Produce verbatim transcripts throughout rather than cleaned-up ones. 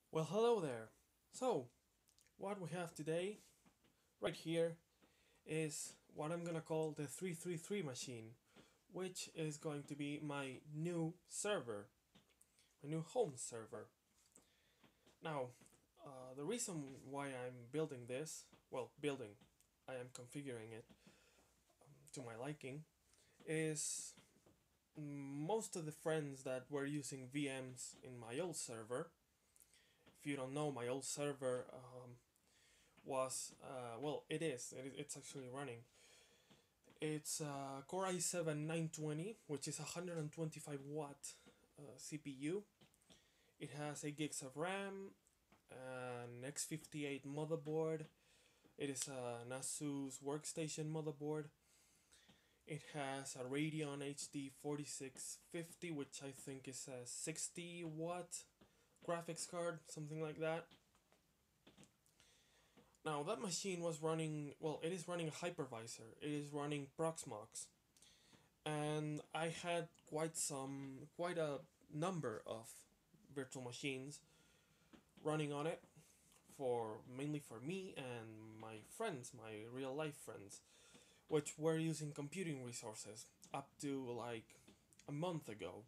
Well, hello there. So, what we have today, right here, is what I'm gonna call the three three three machine, which is going to be my new server, my new home server. Now, uh, the reason why I'm building this, well, building, I am configuring it um, to my liking, is most of the friends that were using V Ms in my old server. If you don't know, my old server um, was uh, well, it is. It is. It's actually running. It's a Core i seven nine twenty, which is a one hundred twenty-five watt uh, C P U. It has eight gigs of RAM, an X fifty-eight motherboard. It is an Asus workstation motherboard. It has a Radeon H D forty-six fifty, which I think is a sixty watt graphics card, something like that. Now that machine was running, well, it is running a hypervisor. It is running Proxmox, and I had quite some, quite a number of virtual machines running on it for mainly for me and my friends, my real life friends, which were using computing resources up to like a month ago.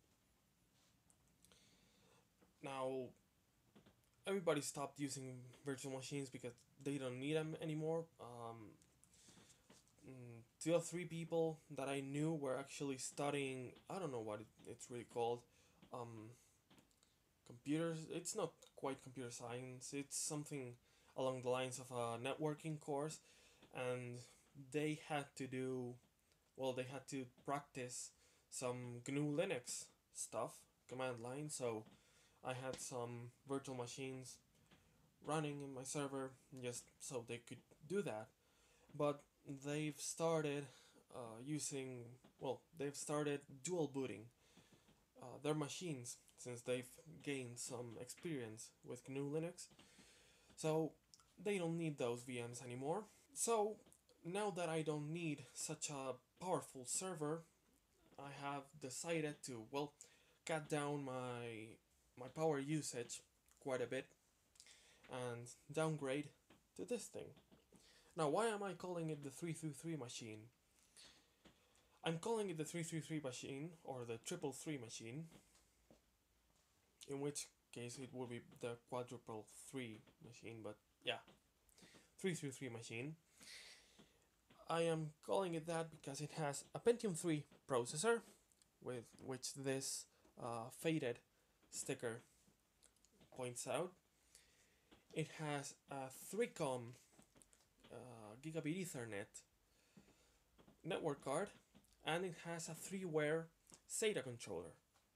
Now everybody stopped using virtual machines because they don't need them anymore. Um, mm, two or three people that I knew were actually studying. I don't know what it, it's really called. Um, computers. It's not quite computer science. It's something along the lines of a networking course, and they had to do. Well, they had to practice some G N U Linux stuff, command line. So I had some virtual machines running in my server just so they could do that. But they've started uh, using, well, they've started dual booting uh, their machines since they've gained some experience with G N U Linux. So they don't need those V Ms anymore. So now that I don't need such a powerful server, I have decided to, well, cut down my my power usage quite a bit and downgrade to this thing. Now, why am I calling it the three three three machine? I'm calling it the three three three machine or the triple three machine, in which case it would be the quadruple three machine, but yeah, three three three machine. I am calling it that because it has a Pentium three processor, with which this uh, faded sticker points out. It has a three com uh, gigabit Ethernet network card, and it has a three-wire SATA controller.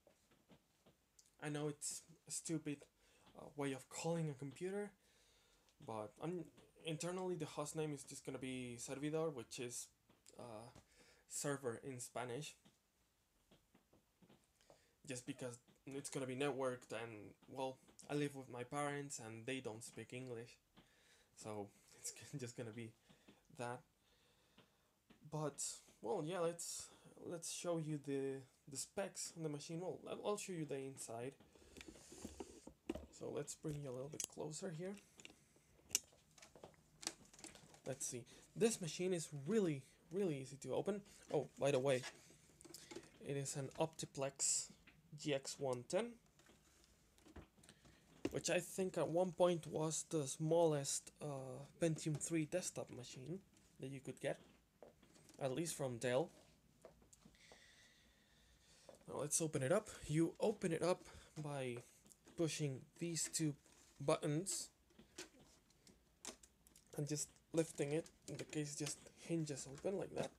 I know it's a stupid uh, way of calling a computer, but I'm, internally the hostname is just gonna be servidor, which is uh, server in Spanish, just because it's gonna be networked, and well, I live with my parents and they don't speak English, so it's just gonna be that. But well, yeah, let's let's show you the the specs on the machine. Well, I'll show you the inside. So let's bring you a little bit closer here. Let's see. This machine is really really easy to open. Oh, by the way, it is an Optiplex G X one ten, which I think at one point was the smallest uh, Pentium three desktop machine that you could get, at least from Dell. Now let's open it up. You open it up by pushing these two buttons and just lifting it. In the case, just hinges open like that,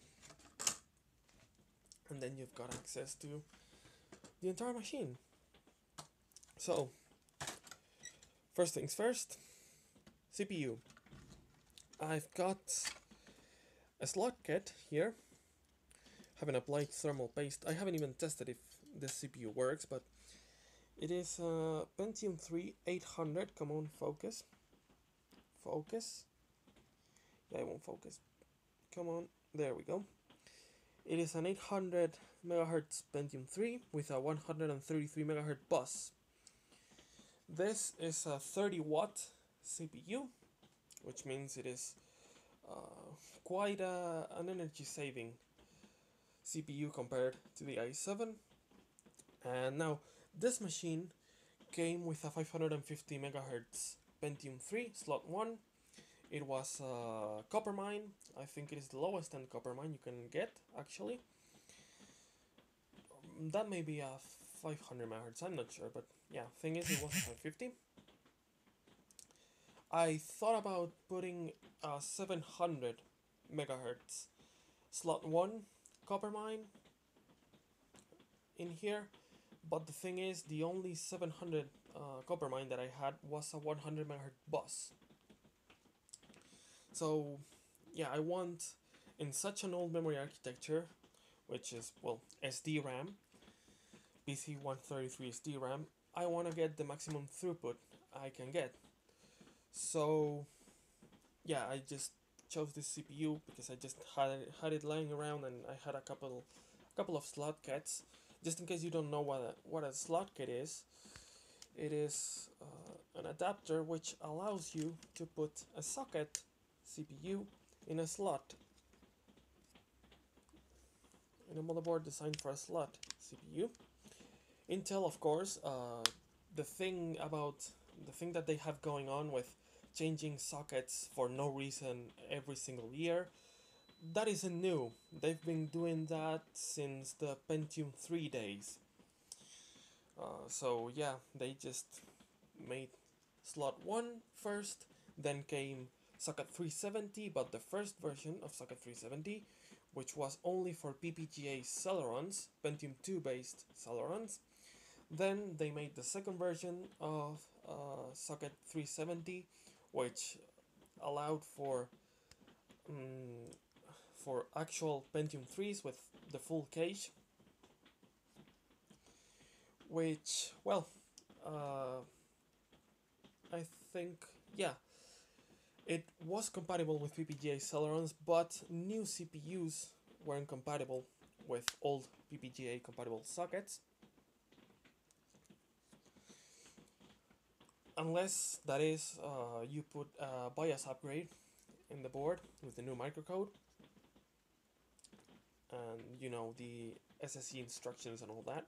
and then you've got access to the entire machine. So first things first, C P U. I've got a slot kit here. Haven't applied thermal paste. I haven't even tested if this C P U works, but it is a Pentium three eight hundred. Come on, focus. Focus. Yeah, it won't focus. Come on. There we go. It is an eight hundred megahertz Pentium three with a one hundred thirty-three megahertz bus. This is a thirty watt C P U, which means it is uh, quite a, an energy saving C P U compared to the i seven. And now this machine came with a five hundred fifty megahertz Pentium three slot one. It was a copper mine. I think it is the lowest end copper mine you can get, actually. That may be a five hundred megahertz, I'm not sure, but yeah, thing is, it was a five fifty. I thought about putting a seven hundred megahertz slot one copper mine in here, but the thing is, the only seven hundred uh, copper mine that I had was a one hundred megahertz bus. So yeah, I want, in such an old memory architecture, which is, well, S D RAM, P C one thirty-three S D RAM, I want to get the maximum throughput I can get. So yeah, I just chose this C P U because I just had it, had it lying around, and I had a couple couple of slot kits. Just in case you don't know what a, what a slot kit is, it is uh, an adapter which allows you to put a socket C P U in a slot, in a motherboard designed for a slot C P U. Intel, of course, uh, the thing about the thing that they have going on with changing sockets for no reason every single year, that isn't new. They've been doing that since the Pentium three days. Uh, so yeah, they just made slot one first, then came socket three seventy, but the first version of socket three seventy, which was only for P P G A Celerons, Pentium two based Celerons. Then they made the second version of uh, socket three seventy, which allowed for um, for actual Pentium threes with the full cache, which, well, uh, I think, yeah, it was compatible with P P G A Celerons, but new C P Us weren't compatible with old P P G A compatible sockets. Unless, that is, uh, you put a BIOS upgrade in the board with the new microcode, and you know, the S S E instructions and all that.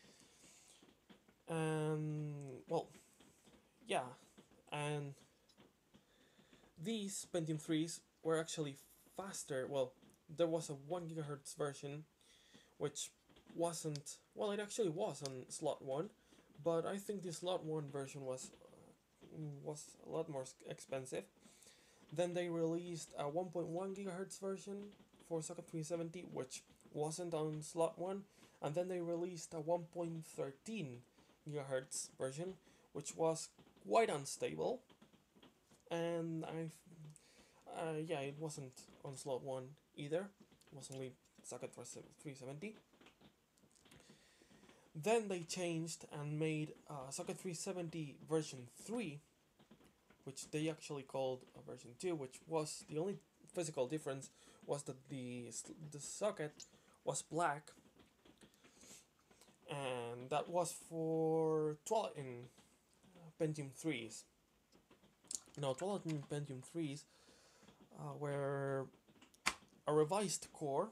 And well, yeah, and these Pentium threes were actually faster. Well, there was a one gigahertz version which wasn't, well, it actually was on slot one, but I think the slot one version was uh, was a lot more expensive. Then they released a one point one gigahertz version for socket three seventy, which wasn't on slot one, and then they released a one point one three gigahertz version, which was quite unstable. And I, uh, yeah, it wasn't on slot one either. It was only socket three seventy. Then they changed and made uh, socket three seventy version three, which they actually called a version two, which was the only physical difference was that the the socket was black, and that was for twelve in Pentium threes. Now, twelve in Pentium threes uh, were a revised core,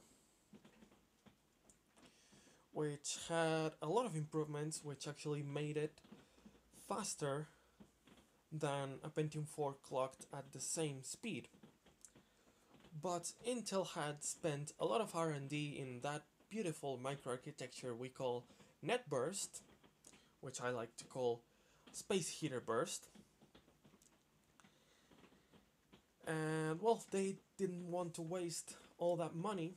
which had a lot of improvements, which actually made it faster than a Pentium four clocked at the same speed. But Intel had spent a lot of R and D in that beautiful microarchitecture we call NetBurst, which I like to call Space Heater Burst. And well, they didn't want to waste all that money,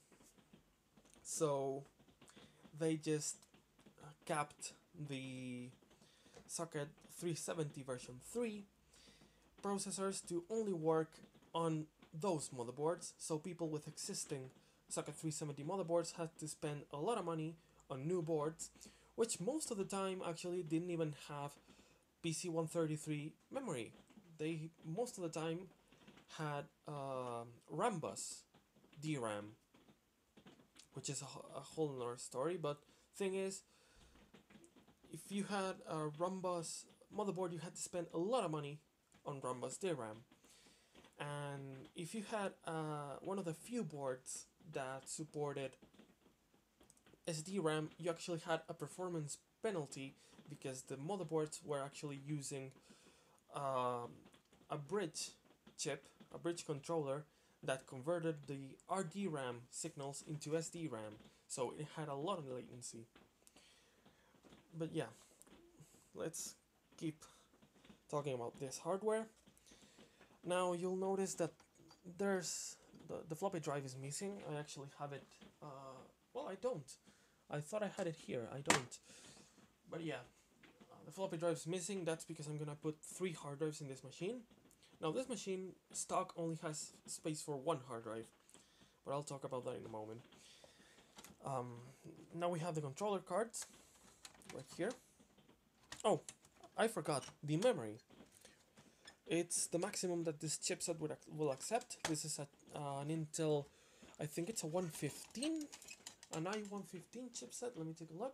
so they just capped the socket three seventy version three processors to only work on those motherboards. So people with existing socket three seventy motherboards had to spend a lot of money on new boards, which most of the time actually didn't even have P C one thirty-three memory. They most of the time had uh, Rambus D RAM, which is a, a whole other story. But thing is, if you had a Rambus motherboard, you had to spend a lot of money on Rambus D RAM. And if you had uh, one of the few boards that supported S D RAM, you actually had a performance penalty because the motherboards were actually using um, a bridge chip, a bridge controller that converted the R D RAM signals into S D RAM, so it had a lot of latency. But yeah, let's keep talking about this hardware. Now you'll notice that there's the, the floppy drive is missing. I actually have it, uh, well, I don't. I thought I had it here, I don't. But yeah, uh, the floppy drive is missing. That's because I'm gonna put three hard drives in this machine. Now this machine stock only has space for one hard drive, but I'll talk about that in a moment. Um, now we have the controller cards right here. Oh, I forgot the memory. It's the maximum that this chipset would ac will accept. This is a, uh, an Intel, I think it's a one fifteen, an i one fifteen chipset. Let me take a look.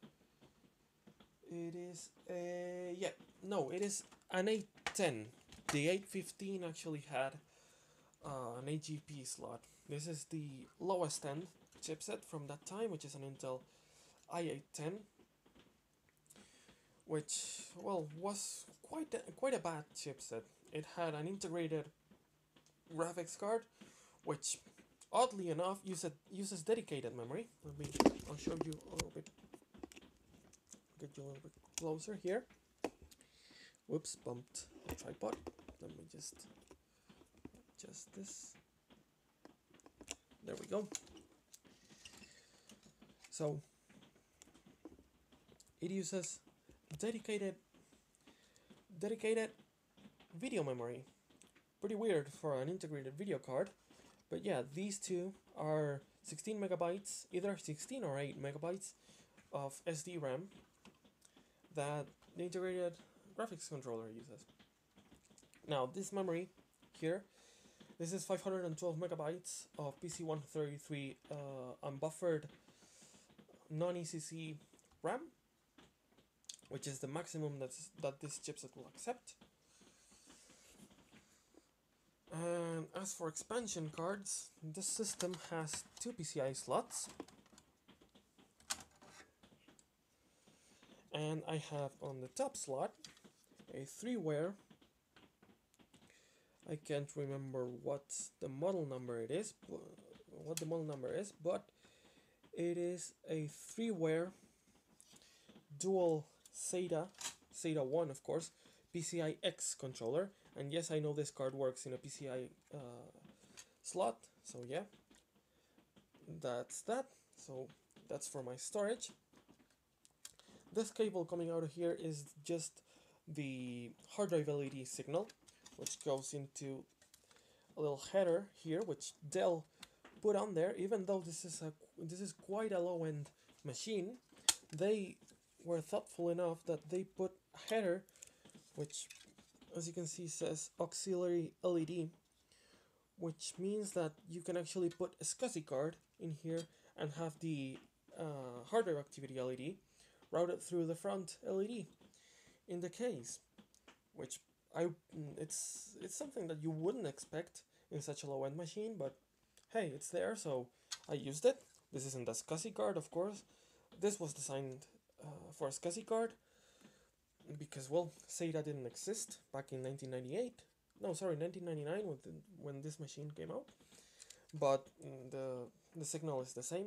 It is a, yeah, no, it is an eight ten. The eight fifteen actually had uh, an A G P slot. This is the lowest end chipset from that time, which is an Intel i eight ten, which, well, was quite a, quite a bad chipset. It had an integrated graphics card, which, oddly enough, uses uses dedicated memory. Let me, I'll show you a little bit. Get you a little bit closer here. Whoops, bumped the tripod. Let me just adjust this. There we go. So it uses dedicated dedicated video memory. Pretty weird for an integrated video card, but yeah, these two are sixteen megabytes, either sixteen or eight megabytes of S D RAM that the integrated graphics controller uses. Now this memory here, this is five hundred twelve megabytes of P C one thirty-three uh, unbuffered non-E C C RAM, which is the maximum that's, that this chipset will accept. And as for expansion cards, this system has two P C I slots. And I have on the top slot a three-wire, I can't remember what the model number it is, what the model number is, but it is a three-wire dual SATA, SATA one of course, P C I X controller. And yes, I know this card works in a P C I uh, slot, so yeah, that's that. So that's for my storage. This cable coming out of here is just the hard drive L E D signal, which goes into a little header here, which Dell put on there. Even though this is a this is quite a low-end machine, they were thoughtful enough that they put a header, which, as you can see, says auxiliary L E D, which means that you can actually put a SCSI card in here and have the uh, hard drive activity L E D routed through the front L E D in the case, which I it's it's something that you wouldn't expect in such a low-end machine, but hey, it's there, so I used it. This isn't a SCSI card, of course. This was designed uh, for a SCSI card because, well, SATA didn't exist back in nineteen ninety-eight. No, sorry, nineteen ninety-nine when the, when this machine came out. But mm, the the signal is the same.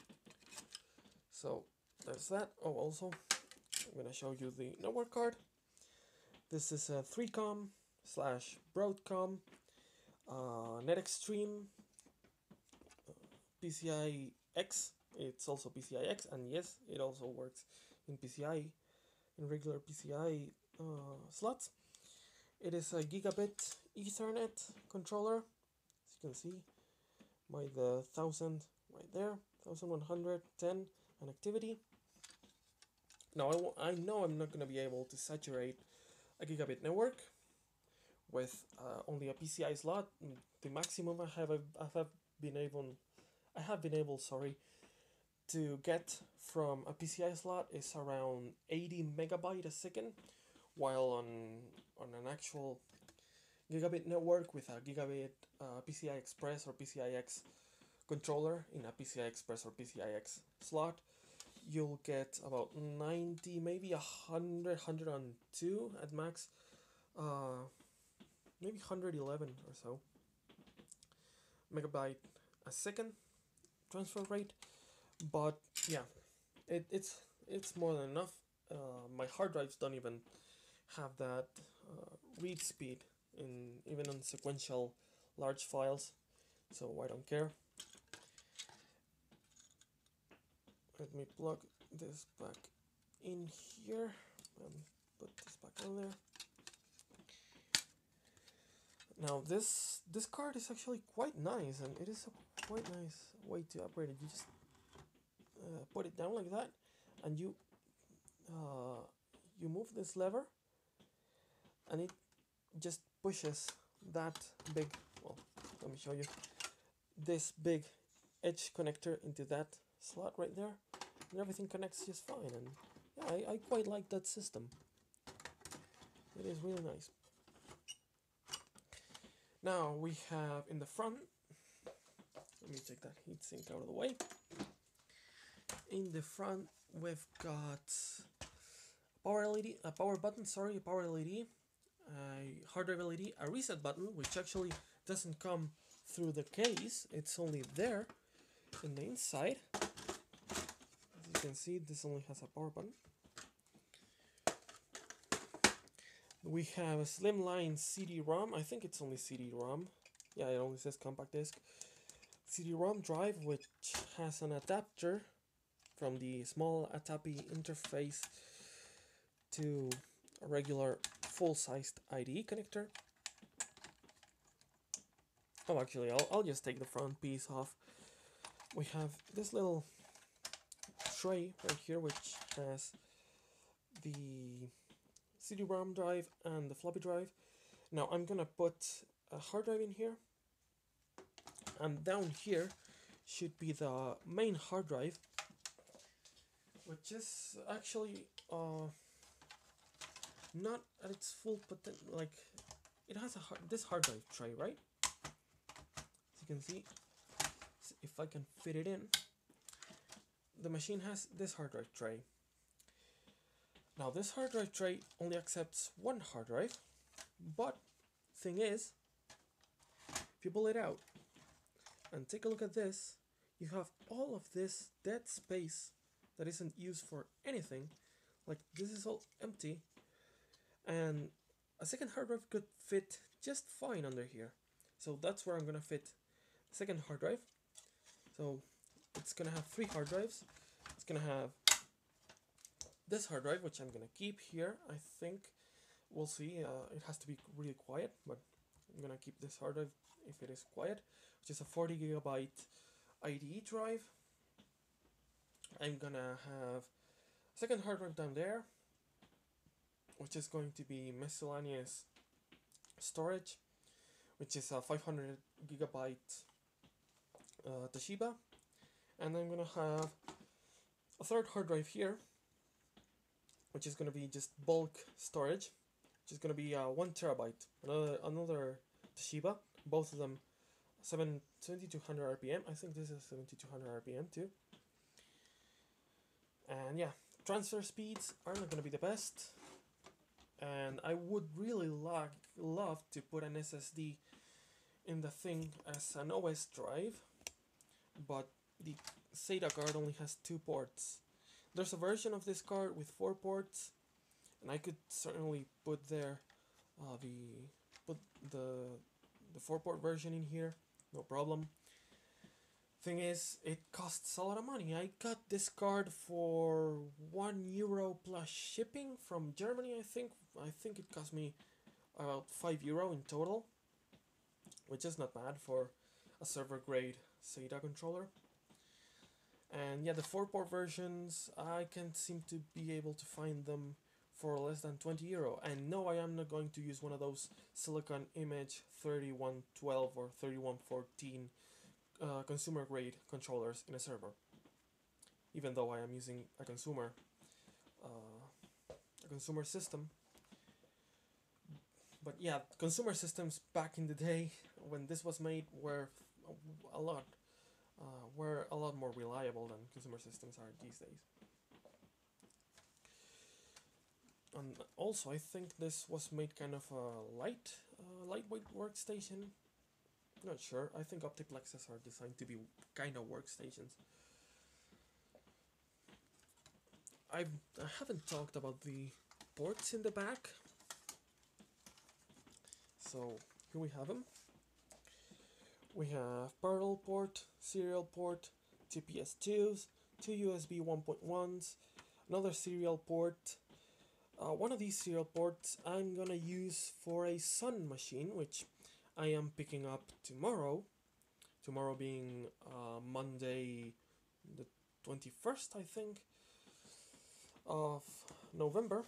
So there's that. Oh, also, I'm gonna show you the network card. This is a three com slash Broadcom uh, NetExtreme uh, P C I X. It's also P C I X, and yes, it also works in P C I, in regular P C I uh, slots. It is a gigabit Ethernet controller, as you can see, by the thousand right there, eleven ten connectivity. Now I, I know I'm not going to be able to saturate a gigabit network with uh, only a P C I slot. The maximum I have I have been able I have been able sorry to get from a P C I slot is around eighty megabyte a second, while on on an actual gigabit network with a gigabit uh, P C I Express or P C I X controller in a P C I Express or P C I X slot, you'll get about ninety, maybe one hundred, one hundred two at max, uh, maybe one hundred eleven or so megabyte a second transfer rate. But yeah, it, it's it's more than enough. Uh, my hard drives don't even have that uh, read speed in even on sequential large files, so I don't care. Let me plug this back in here and put this back on there. Now this this card is actually quite nice, and it is a quite nice way to upgrade it. You just uh, put it down like that, and you uh, you move this lever, and it just pushes that big, well, let me show you, this big edge connector into that slot right there, and everything connects just fine. And yeah, I, I quite like that system. It is really nice. Now we have in the front, let me take that heatsink out of the way. In the front we've got power L E D, a power button, sorry, a power L E D, a hard drive L E D, a reset button, which actually doesn't come through the case, it's only there in the inside. As you can see, this only has a power button. We have a slimline C D ROM, I think it's only C D ROM, yeah, it only says compact disc. C D ROM drive, which has an adapter from the small ATAPI interface to a regular full-sized I D E connector. Oh, actually, I'll, I'll just take the front piece off. We have this little tray right here, which has the C D ROM drive and the floppy drive. Now I'm gonna put a hard drive in here, and down here should be the main hard drive, which is actually uh, not at its full potential. Like, it has a hard, this hard drive tray, right? As you can see, if I can fit it in, the machine has this hard drive tray. Now this hard drive tray only accepts one hard drive, but thing is, if you pull it out and take a look at this, you have all of this dead space that isn't used for anything. Like, this is all empty, and a second hard drive could fit just fine under here. So that's where I'm gonna fit the second hard drive. So it's gonna have three hard drives. It's gonna have this hard drive, which I'm gonna keep here. I think we'll see. Uh, it has to be really quiet, but I'm gonna keep this hard drive if it is quiet, which is a forty gigabyte I D E drive. I'm gonna have a second hard drive down there, which is going to be miscellaneous storage, which is a five hundred gigabyte uh, Toshiba. And I'm gonna have a third hard drive here, which is gonna be just bulk storage, which is gonna be uh, one terabyte. Another another Toshiba, both of them seven seventy-two hundred R P M. I think this is seventy-two hundred R P M too. And yeah, transfer speeds are not gonna be the best. And I would really like love to put an S S D in the thing as an O S drive, but the SATA card only has two ports. There's a version of this card with four ports, and I could certainly put there uh, the put the the four port version in here, no problem. Thing is, it costs a lot of money. I got this card for one euro plus shipping from Germany. I think I think it cost me about five euro in total, which is not bad for a server grade SATA controller. And yeah, the four port versions, I can't seem to be able to find them for less than twenty euro. And no, I am not going to use one of those Silicon Image thirty-one twelve or thirty-one fourteen uh, consumer grade controllers in a server. even though I am using a consumer uh, a consumer system. But yeah, consumer systems back in the day when this was made were a lot uh, were a lot more reliable than consumer systems are these days. And also, I think this was made kind of a light, uh, lightweight workstation. Not sure. I think Optiplexes are designed to be kind of workstations. I've, I haven't talked about the ports in the back. So here we have them. We have parallel port, serial port, two P S twos, two U S B one point ones, another serial port. Uh, one of these serial ports I'm gonna use for a Sun machine, which I am picking up tomorrow. Tomorrow being uh, Monday, the twenty-first, I think, of November.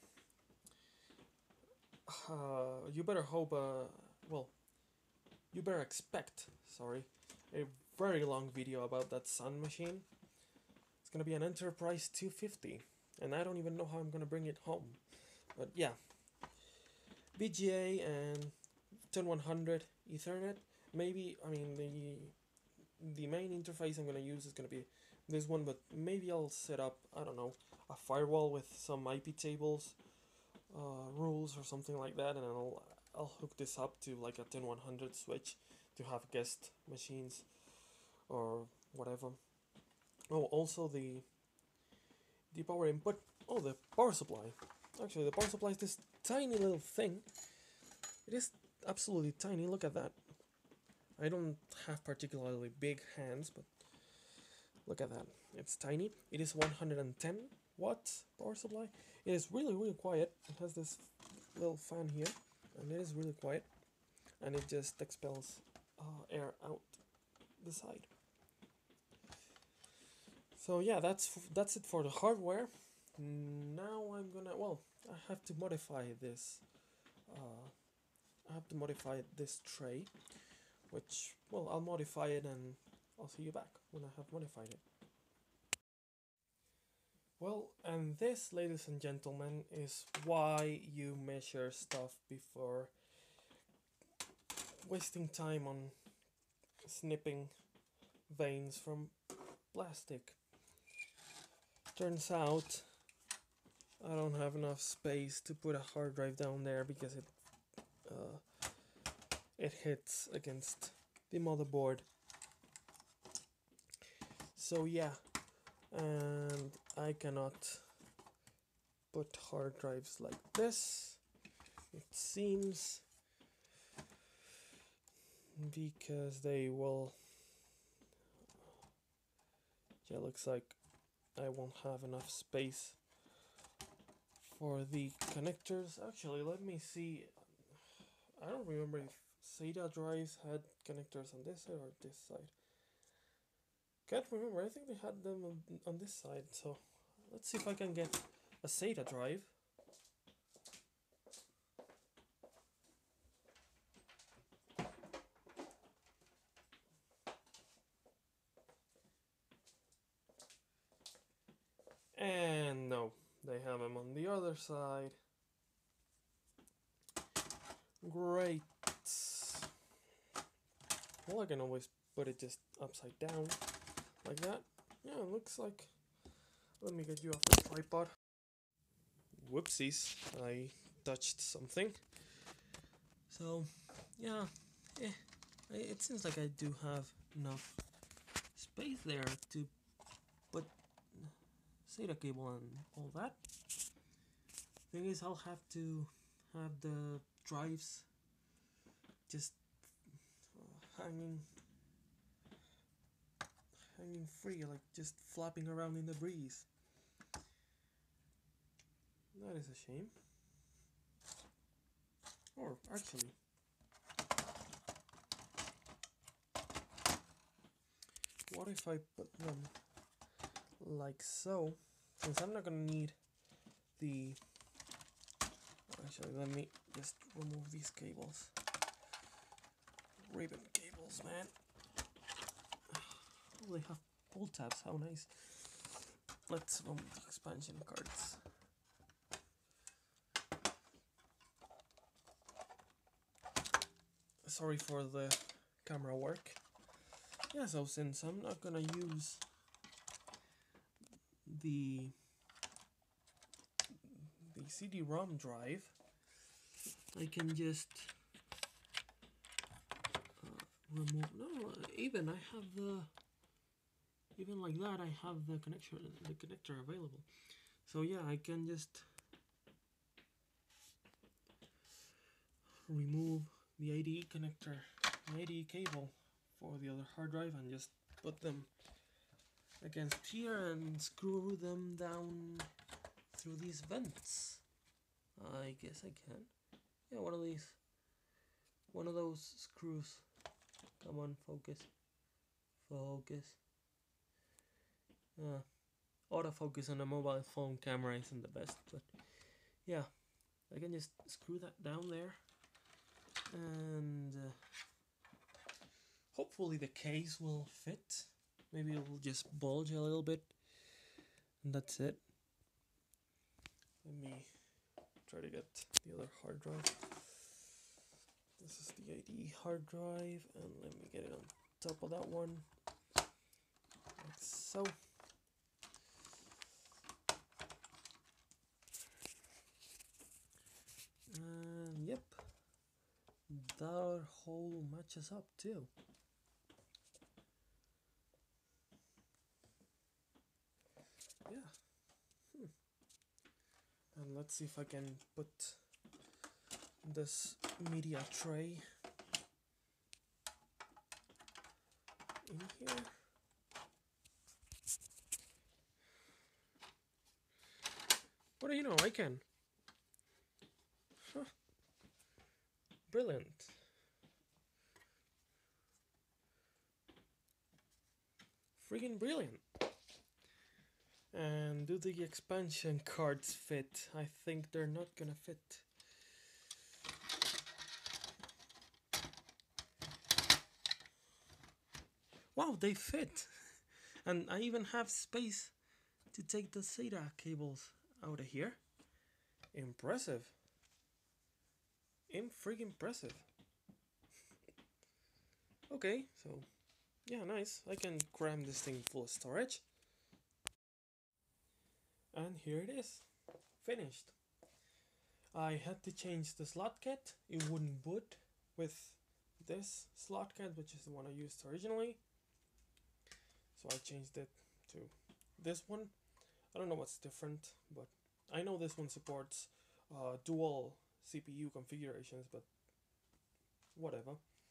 Uh, you better hope, uh, well, you better expect, sorry, a very long video about that Sun machine. It's gonna be an Enterprise two fifty, and I don't even know how I'm gonna bring it home. But yeah, V G A and ten one hundred Ethernet. Maybe, I mean, the the main interface I'm gonna use is gonna be this one, but maybe I'll set up, I don't know, a firewall with some I P tables, uh, rules or something like that, and I'll I'll hook this up to like a ten one hundred switch to have guest machines or whatever. Oh, also the the power input. Oh, the power supply. Actually, the power supply is this tiny little thing. It is absolutely tiny. Look at that. I don't have particularly big hands, but look at that. It's tiny. It is one hundred ten watts power supply. It is really, really quiet. It has this little fan here, and it is really quiet. And it just expels uh, air out the side. So yeah, that's that's it for the hardware. Now I'm gonna, well, I have to modify this. Uh, I have to modify this tray, which, well, I'll modify it and I'll see you back when I have modified it. Well, and this, ladies and gentlemen, is why you measure stuff before wasting time on snipping veins from plastic. Turns out I don't have enough space to put a hard drive down there because it uh, it hits against the motherboard. So yeah, and I cannot put hard drives like this, it seems, because they will, yeah, looks like I won't have enough space for the connectors. Actually, let me see. I don't remember if SATA drives had connectors on this side or this side. Can't remember. I think they had them on, on this side. So let's see if I can get a SATA drive. And no, they have them on the other side. Great. Well, I can always put it just upside down, like that. Yeah, it looks like... Let me get you off the tripod. Whoopsies, I touched something. So, yeah, eh, it seems like I do have enough space there to put SATA cable and all that. Thing is, I'll have to have the drives just uh, hanging hanging free, like just flapping around in the breeze. That is a shame. Or actually, what if I put them like so? Since I'm not gonna need the... Actually, let me just remove these cables. Ribbon cables, man. Oh, they have pull tabs, how nice. let's remove the expansion cards. Sorry for the camera work. Yeah, so since I'm not gonna use the the C D ROM drive, I can just uh, remove. No, even I have the even like that. I have the connection, the connector available. So yeah, I can just remove the I D E connector, the I D E cable for the other hard drive, and just put them against here and screw them down through these vents. I guess I can. Yeah, one of these, one of those screws. Come on, focus, focus. Uh, autofocus on a mobile phone camera isn't the best, but yeah, I can just screw that down there, and uh, hopefully the case will fit. Maybe it will just bulge a little bit, and that's it. Let me try to get the other hard drive. This is the I D E hard drive, and let me get it on top of that one, like so. And yep, that hole matches up too. Yeah. Hmm. And let's see if I can put this media tray in here. What do you know? I can. Huh. Brilliant. Freaking brilliant. And do the expansion cards fit? I think they're not gonna fit. Wow, they fit! And I even have space to take the SATA cables out of here. Impressive. Im freaking impressive. Okay, so yeah, nice. I can cram this thing full of storage. And here it is, finished. I had to change the slot kit. It wouldn't boot with this slot kit, which is the one I used originally. So I changed it to this one. I don't know what's different, but I know this one supports uh, dual C P U configurations, but whatever.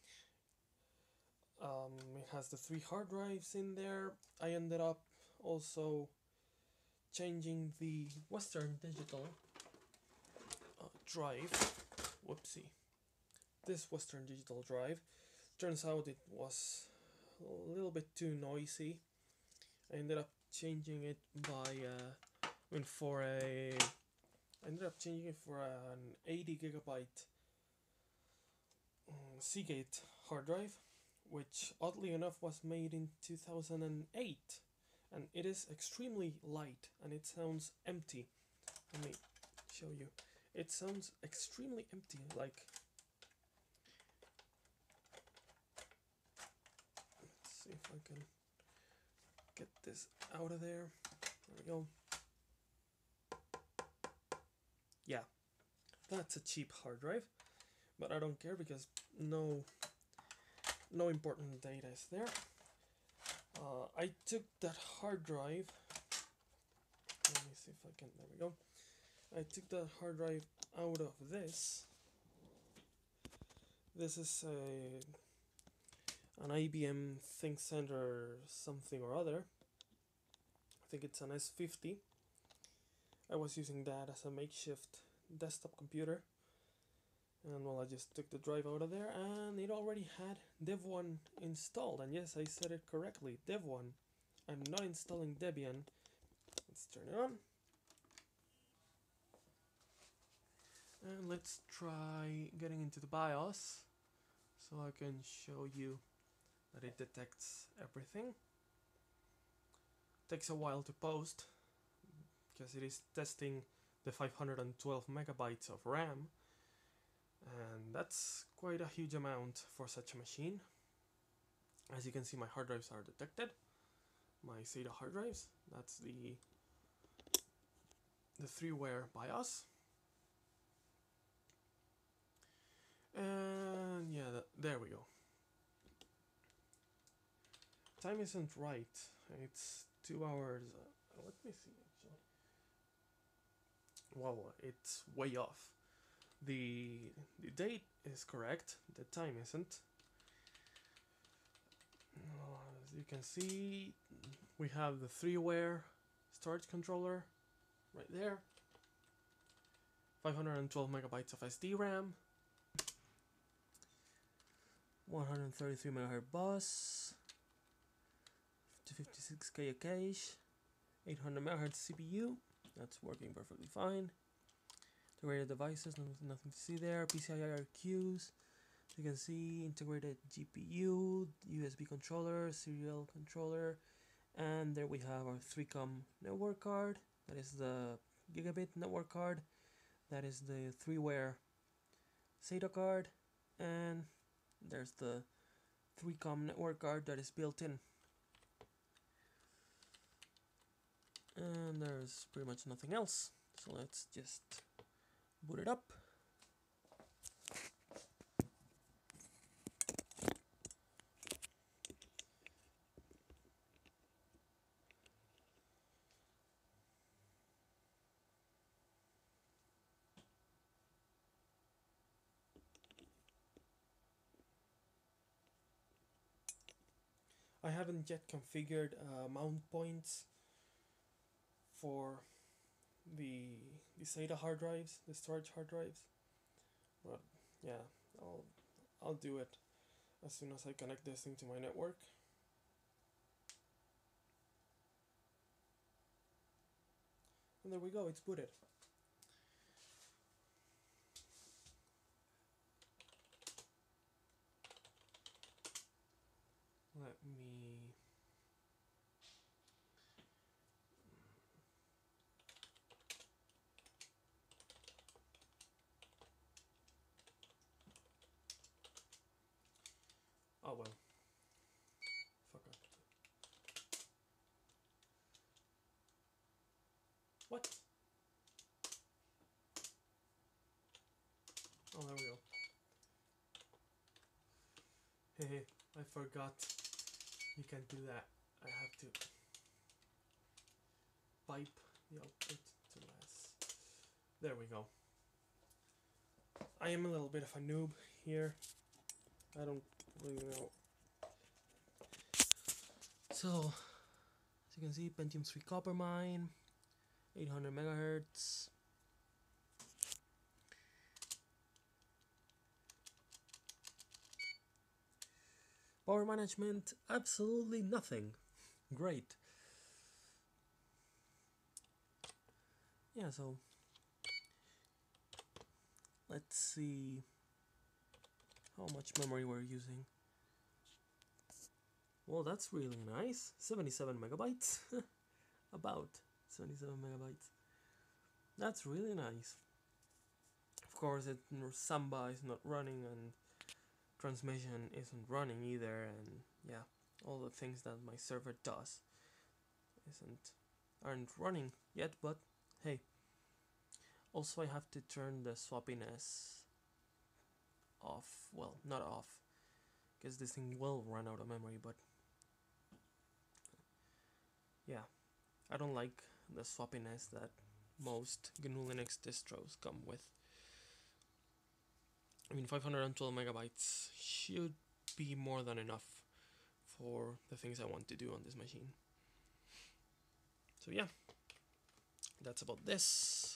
Um, it has the three hard drives in there. I ended up also changing the Western Digital uh, drive. Whoopsie. This Western Digital drive. Turns out it was a little bit too noisy. I ended up changing it by, uh, I mean, for a. I ended up changing it for an eighty gigabyte um, Seagate hard drive, which oddly enough was made in two thousand eight, and it is extremely light and it sounds empty. Let me show you. It sounds extremely empty, like. Let's see if I can get this out of there. There we go. Yeah, that's a cheap hard drive, but I don't care because no no important data is there. Uh, I took that hard drive. Let me see if I can. There we go. I took that hard drive out of this. This is a an I B M ThinkCenter something or other. I think it's an S fifty. I was using that as a makeshift desktop computer, and well, I just took the drive out of there, and it already had Dev one installed. And yes, I said it correctly, Dev one. I'm not installing Debian. Let's turn it on, and let's try getting into the BIOS so I can show you that it detects everything. Takes a while to post, because it is testing the five hundred twelve megabytes of RAM, and that's quite a huge amount for such a machine. As you can see, my hard drives are detected, my SATA hard drives. That's the the three-wire BIOS. And yeah, th there we go. Time isn't right. It's two hours. Uh, let me see actually. Wow, it's way off. The the date is correct. The time isn't. Uh, as you can see, we have the three-wire storage controller right there. five hundred twelve megabytes of S D RAM. one hundred thirty-three megahertz bus. two hundred fifty-six K a cache. eight hundred megahertz C P U. That's working perfectly fine. Integrated devices, no, nothing to see there. P C I Qs. You can see integrated G P U, U S B controller, serial controller, and there we have our three com network card. That is the gigabit network card. That is the three-wire SATA card, and there's the three com network card that is built in. And there's pretty much nothing else. So let's just boot it up. I haven't yet configured uh, mount points for the, the SATA hard drives, the storage hard drives, but yeah, I'll, I'll do it as soon as I connect this thing to my network. And there we go, it's booted. Let me... Oh well. Forgot. What? Oh, there we go. Hehe, I forgot. You can't do that. I have to pipe the output to less. There we go. I am a little bit of a noob here. I don't really know. So, as you can see, Pentium three copper mine, eight hundred megahertz. Power management, absolutely nothing. Great. Yeah, so let's see how much memory we're using. Well, that's really nice. seventy-seven megabytes. About seventy-seven megabytes. That's really nice. Of course, it, Samba is not running and transmission isn't running either, and yeah, all the things that my server does isn't aren't running yet, but hey. Also, I have to turn the swappiness off. Well, not off, because this thing will run out of memory, but yeah, I don't like the swappiness that most G N U Linux distros come with. I mean, five hundred twelve megabytes should be more than enough for the things I want to do on this machine. So yeah, that's about this.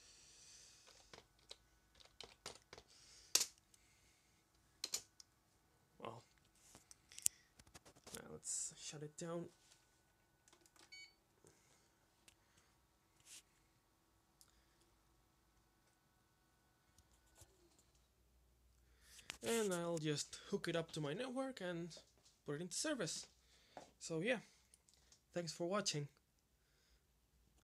Well, now let's shut it down. And I'll just hook it up to my network and put it into service. So yeah, thanks for watching.